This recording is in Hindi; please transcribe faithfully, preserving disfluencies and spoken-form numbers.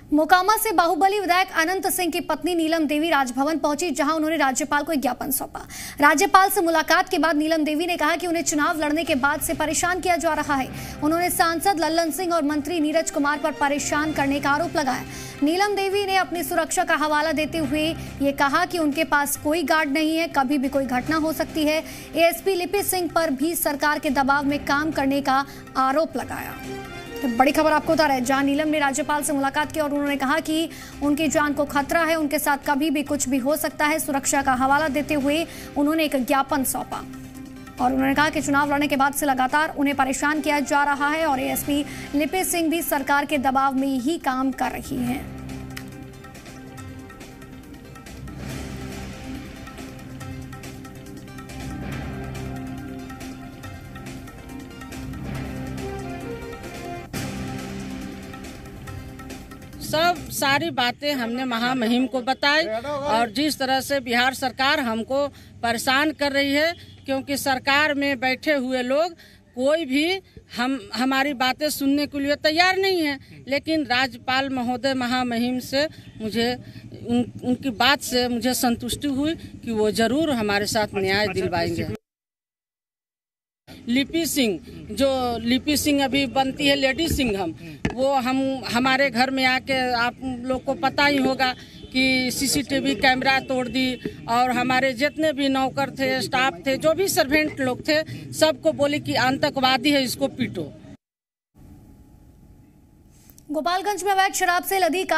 मोकामा से बाहुबली विधायक अनंत सिंह की पत्नी नीलम देवी राजभवन पहुंची, जहां उन्होंने राज्यपाल को एक ज्ञापन सौंपा। राज्यपाल से मुलाकात के बाद नीलम देवी ने कहा कि उन्हें चुनाव लड़ने के बाद से परेशान किया जा रहा है। उन्होंने सांसद लल्लन सिंह और मंत्री नीरज कुमार पर परेशान करने का आरोप लगाया। नीलम देवी ने अपनी सुरक्षा का हवाला देते हुए ये कहा कि उनके पास कोई गार्ड नहीं है, कभी भी कोई घटना हो सकती है। एएसपी लिपि सिंह पर भी सरकार के दबाव में काम करने का आरोप लगाया। बड़ी खबर आपको बता रहे हैं, जहां नीलम ने राज्यपाल से मुलाकात की और उन्होंने कहा कि उनकी जान को खतरा है, उनके साथ कभी भी कुछ भी हो सकता है। सुरक्षा का हवाला देते हुए उन्होंने एक ज्ञापन सौंपा और उन्होंने कहा कि चुनाव लड़ने के बाद से लगातार उन्हें परेशान किया जा रहा है और एएसपी लिपि सिंह भी सरकार के दबाव में ही काम कर रही हैं। सब सारी बातें हमने महामहिम को बताई और जिस तरह से बिहार सरकार हमको परेशान कर रही है, क्योंकि सरकार में बैठे हुए लोग कोई भी हम हमारी बातें सुनने के लिए तैयार नहीं है। लेकिन राज्यपाल महोदय महामहिम से मुझे उन, उनकी बात से मुझे संतुष्टि हुई कि वो जरूर हमारे साथ न्याय दिलवाएंगे। लिपि सिंह, जो लिपि सिंह अभी बनती है लेडी सिंह, हम वो हम हमारे घर में आके, आप लोग को पता ही होगा कि सीसीटीवी कैमरा तोड़ दी और हमारे जितने भी नौकर थे, स्टाफ थे, जो भी सर्वेंट लोग थे, सबको बोली कि आतंकवादी है, इसको पीटो। गोपालगंज में अवैध शराब से लदी